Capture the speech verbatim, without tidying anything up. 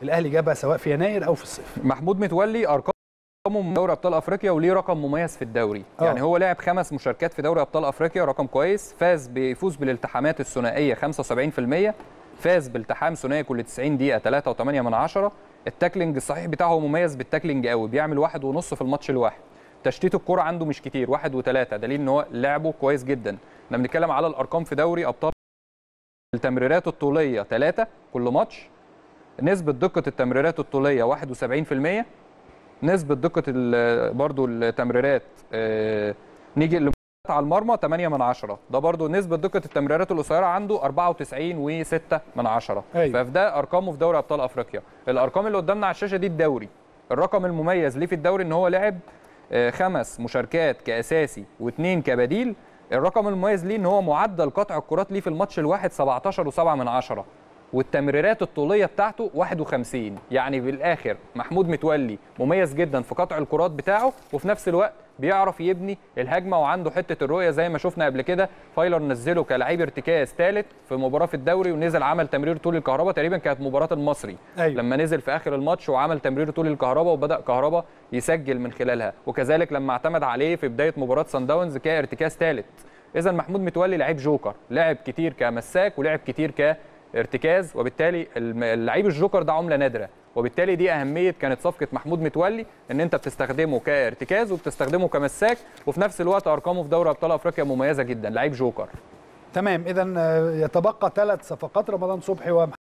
الاهلي جابها سواء في يناير او في الصيف. محمود متولي ارقامه من دوري ابطال افريقيا وليه رقم مميز في الدوري. أوه. يعني هو لعب خمس مشاركات في دوري ابطال افريقيا، رقم كويس. فاز بيفوز بالالتحامات الثنائيه خمسة وسبعين في المية، فاز بالتحام ثنائي كل تسعين دقيقه ثلاثة وثمانية من عشرة. التاكلينج الصحيح بتاعه مميز بالتاكلينج قوي، بيعمل واحد ونص في الماتش الواحد. تشتيت الكرة عنده مش كتير، واحد وثلاثة، دليل ان هو لعبه كويس جدا. احنا بنتكلم على الارقام في دوري ابطال. التمريرات الطوليه ثلاثة كل ماتش، نسبه دقه التمريرات الطوليه واحد وسبعين في المية، نسبه دقه برضو التمريرات آه نيجي على المرمى ثمانية من عشرة، ده برضو نسبه دقه التمريرات القصيره عنده أربعة وتسعين وستة من عشرة. أيوة. فده ارقامه في دوري ابطال افريقيا. الارقام اللي قدامنا على الشاشه دي الدوري. الرقم المميز ليه في الدوري ان هو لعب خمس مشاركات كاساسي واثنين كبديل. الرقم المميز ليه ان هو معدل قطع الكرات ليه في الماتش الواحد سبعتاشر وسبعة من عشرة، والتمريرات الطوليه بتاعته واحد وخمسين. يعني بالاخر محمود متولي مميز جدا في قطع الكرات بتاعه، وفي نفس الوقت بيعرف يبني الهجمه وعنده حته الرؤيه زي ما شفنا قبل كده. فايلر نزله كلاعب ارتكاز ثالث في مباراه في الدوري، ونزل عمل تمرير طول الكهرباء، تقريبا كانت مباراه المصري. أيوة. لما نزل في اخر الماتش وعمل تمرير طول الكهرباء، وبدا كهرباء يسجل من خلالها. وكذلك لما اعتمد عليه في بدايه مباراه سان داونز كارتكاز ثالث. اذا محمود متولي لعيب جوكر، لعب كتير كمساك ولعب كتير كارتكاز، وبالتالي اللعيب الجوكر ده عمله نادره. وبالتالي دي اهميه كانت صفقه محمود متولي، ان انت بتستخدمه كارتكاز وبتستخدمه كمساك، وفي نفس الوقت ارقامه في دوري ابطال افريقيا مميزه جدا، لعيب جوكر. تمام. اذا يتبقى ثلاث صفقات، رمضان صبحي و